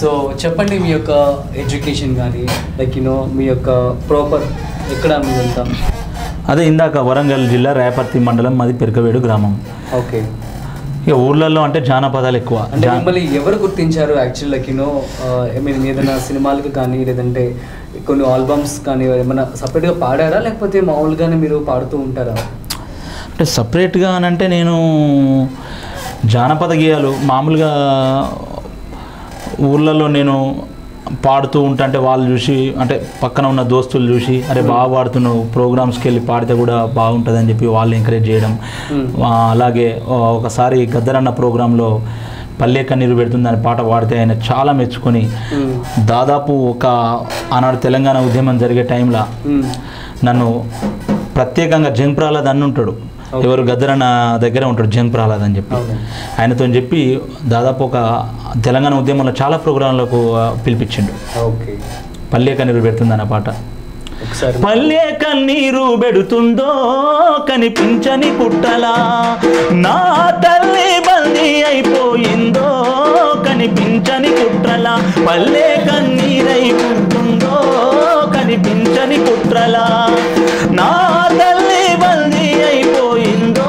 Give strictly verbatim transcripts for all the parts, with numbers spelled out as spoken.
So చెప్పండి మీ యొక్క education కానీ లైక్ యూనో మీ యొక్క ప్రాపర్ ఎక్కడ మీదంతా? అదే ఇందాక వరంగల్ జిల్లా రేపర్తి మండలం మాది పెరకవేడు గ్రామం. ఓకే. ఇక ఊళ్ళల్లో అంటే జానపదాలు ఎక్కువ. అంటే మిమ్మల్ని ఎవరు గుర్తించారు యాక్చువల్ లైక్ యూనో మీన్ ఏదైనా సినిమాలకు కానీ లేదంటే కొన్ని ఆల్బమ్స్ కానీ ఏమైనా సపరేట్గా పాడారా లేకపోతే మామూలుగానే మీరు పాడుతూ ఉంటారా? అంటే సపరేట్గా అని అంటే నేను జానపద గేయాలు మామూలుగా ఊళ్ళల్లో నేను పాడుతూ ఉంటా. అంటే వాళ్ళు చూసి అంటే పక్కన ఉన్న దోస్తులు చూసి అరే బాగా పాడుతున్నావు, ప్రోగ్రామ్స్కి వెళ్ళి పాడితే కూడా బాగుంటుందని చెప్పి వాళ్ళు ఎంకరేజ్ చేయడం. అలాగే ఒకసారి గద్దరన్న ప్రోగ్రాంలో పల్లె కన్నీరు పెడుతుంది అనే పాట పాడితే ఆయన చాలా మెచ్చుకొని దాదాపు ఒక ఆనాడు తెలంగాణ ఉద్యమం జరిగే టైంలో నన్ను ప్రత్యేకంగా జంగ్ ప్రహ్లాద్ అన్న ఉంటాడు, ఎవరు గద్దరన్న దగ్గర ఉంటాడు జంగ్ ప్రహ్లాద్ అని చెప్పి, ఆయనతో చెప్పి దాదాపు ఒక తెలంగాణ ఉద్యమంలో చాలా ప్రోగ్రాంలకు పిలిపించిండు. పల్లె కన్నీరు పెడుతుంది అనే పాట. పల్లె కన్నీరు పెడుతుందో కనిపించని పుట్టలా, నా తల్లి బందీ అయిపోయిందో కనిపించని కుట్రలా, పల్లె కన్నీరై పుడుతుందో కనిపించని కుట్రలా, నా తల్లి బందీ అయిపోయిందో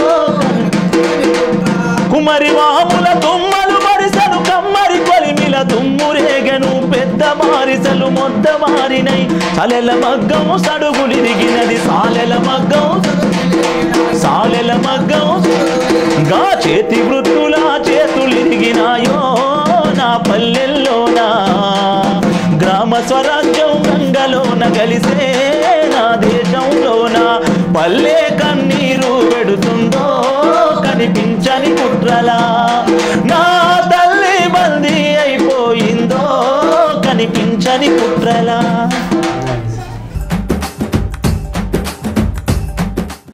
కుమరి వాముల తుమ్మలు మరిసలు కమ్మరి కొలిమిల తుమ్మురేగను పెద్ద మారిసలు మొద్ద మారినై సాలెల మగ్గం సడుగులిరిగినది సాలెల మగ్గం సాలెల మగ్గం గా చేతి వృత్తుల చేతులిరిగినాయో నా పల్లెల్లోనా, గ్రామ స్వరాజ్యం గంగలోన కలిసే నా దేశంలోన, పల్లె కన్నీరు పెడుతుందో కనిపించని కుట్రలా, నా తల్లి బందీ అయిపోయిందో కనిపించని కుట్రలా.